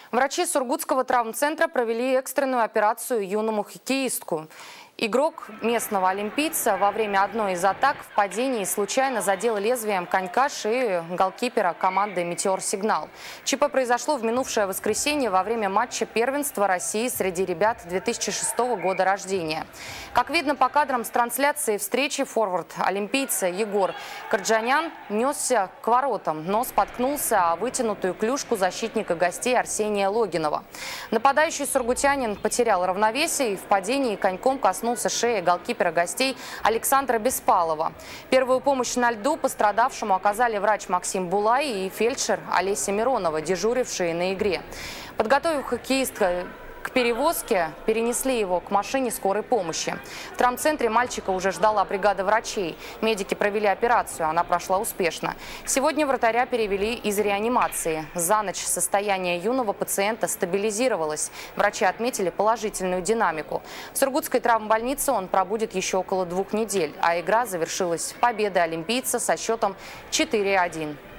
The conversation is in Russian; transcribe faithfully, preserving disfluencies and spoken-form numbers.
Врачи Сургутского травмцентра провели экстренную операцию юному хоккеистку. Игрок местного олимпийца во время одной из атак в падении случайно задел лезвием конька шею голкипера команды «Метеор Сигнал». ЧП произошло в минувшее воскресенье во время матча первенства России среди ребят две тысячи шестого года рождения. Как видно по кадрам с трансляции встречи, форвард олимпийца Егор Карджанян несся к воротам, но споткнулся о вытянутую клюшку защитника гостей Арсения Логинова. Нападающий сургутянин потерял равновесие и в падении коньком коснулся шеи голкипера гостей Александра Беспалова. Первую помощь на льду пострадавшему оказали врач Максим Булай и фельдшер Олеся Миронова, дежурившие на игре. Подготовив хоккеиста к перевозке, перенесли его к машине скорой помощи. В травмцентре мальчика уже ждала бригада врачей. Медики провели операцию, она прошла успешно. Сегодня вратаря перевели из реанимации. За ночь состояние юного пациента стабилизировалось. Врачи отметили положительную динамику. В Сургутской травмбольнице он пробудет еще около двух недель, а игра завершилась победой олимпийца со счетом четыре один.